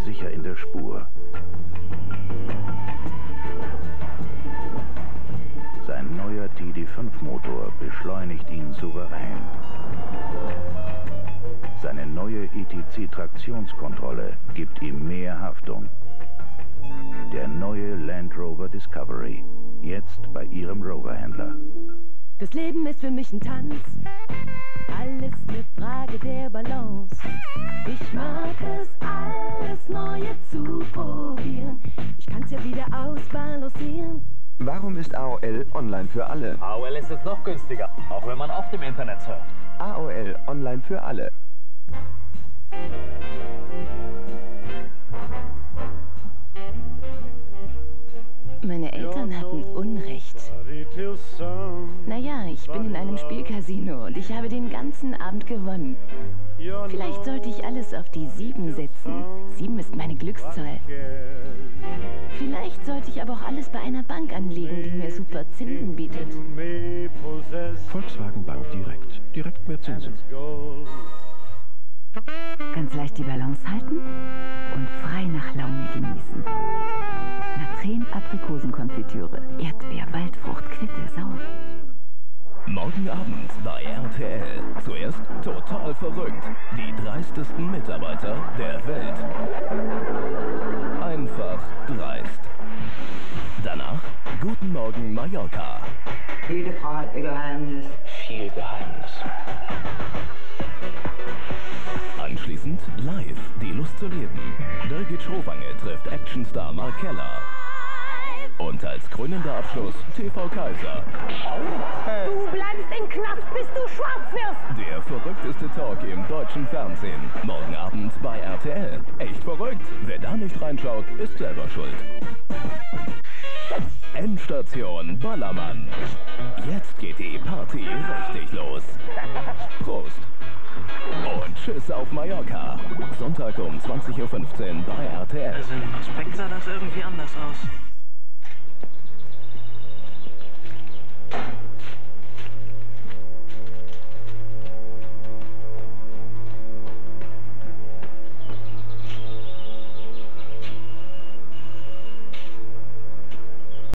sicher in der Spur. Sein neuer TD5-Motor beschleunigt ihn souverän. Seine neue ETC-Traktionskontrolle gibt ihm mehr Haftung. Der neue Land Rover Discovery, jetzt bei Ihrem Rover-Händler. Das Leben ist für mich ein Tanz, alles eine Frage der Balance. Ich mag es, alles Neue zu probieren. Ich kann's ja wieder ausbalancieren. Warum ist AOL online für alle? AOL ist jetzt noch günstiger, auch wenn man oft im Internet surft. AOL online für alle. Meine Eltern hatten Unrecht. Naja, ich bin in einem Spielcasino und ich habe den ganzen Abend gewonnen. Vielleicht sollte ich alles auf die 7 setzen. 7 ist meine Glückszahl. Vielleicht sollte ich aber auch alles bei einer Bank anlegen, die mir super Zinsen bietet. Volkswagen Bank Direkt. Direkt mehr Zinsen. Ganz leicht die Balance halten und frei nach Laune genießen. Natren-Aprikosenkonfitüre, Erdbeer, Waldfrucht, Quitte, Sau. Morgen Abend bei RTL. Zuerst total verrückt. Die dreistesten Mitarbeiter der Welt. Einfach dreist. Danach Guten Morgen Mallorca. Jede Frau hat ihr Geheimnis. Viel Geheimnis. Anschließend live die Lust zu leben. Birgit Schrowange trifft Actionstar Mark Keller. Und als krönender Abschluss TV Kaiser. Du bleibst im Knast, bis du schwarz wirst! Der verrückteste Talk im deutschen Fernsehen. Morgen Abend bei RTL. Echt verrückt. Wer da nicht reinschaut, ist selber schuld. Endstation Ballermann. Jetzt geht die Party richtig los. Prost. Und tschüss auf Mallorca. Sonntag um 20:15 Uhr bei RTL. Also im Prospekt sah das irgendwie anders aus.